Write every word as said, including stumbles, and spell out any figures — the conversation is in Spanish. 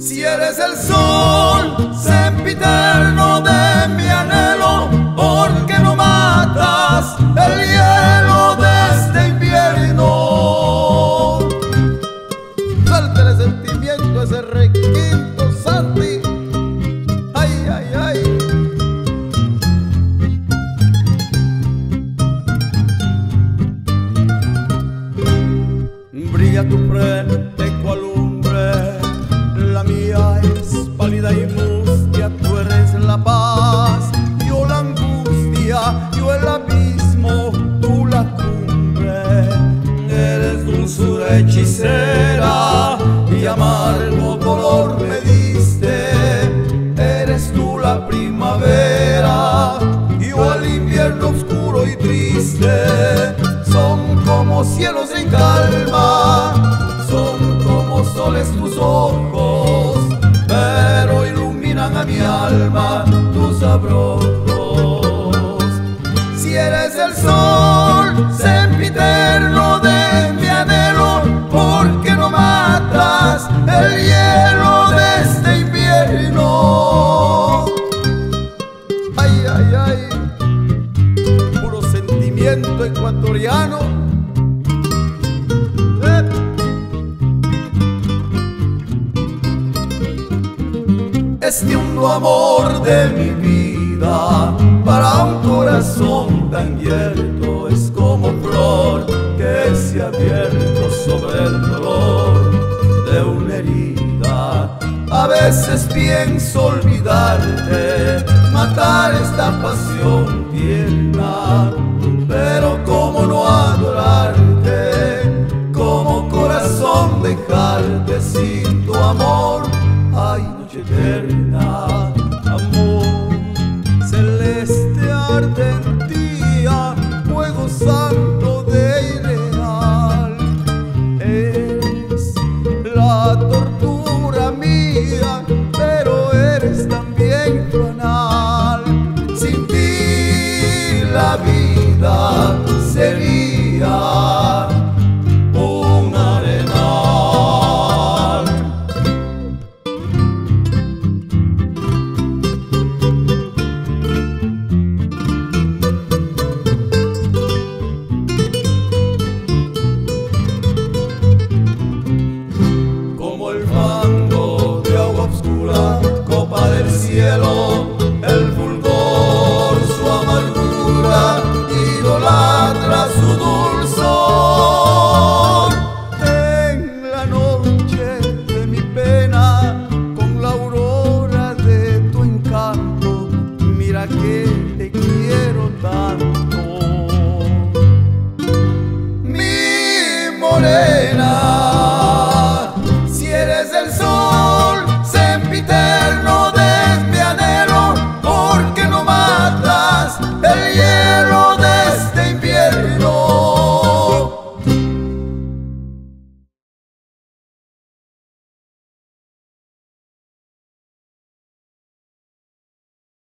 Si eres el sol sempiterno de mi anhelo, ¿por qué no matas el hielo de este invierno? Suéltale sentimiento a ese requinto, Santi. Ay, ay, ay. Brilla tu frente cual lumbre, la mía es pálida y mustia. Tú eres la paz, yo la angustia, yo el abismo, tú la cumbre. Eres dulzura hechicera y amargo dolor me diste. Eres tú la primavera, yo el invierno oscuro y triste. Son como cielos en calma, son como soles tus ojos, pero iluminan a mi alma tus abrojos. Si eres el sol sempiterno de mi anhelo, ¿por qué no matas el hielo de este invierno? Ay, ay, ay, puro sentimiento ecuatoriano. Este hondo amor de mi vida para un corazón tan yerto es como flor que se ha abierto sobre el dolor de una herida. A veces pienso olvidarte, matar esta pasión tierna, pero cómo no adorarte, como corazón dejarte sin tu amor. Ay, noche eterna.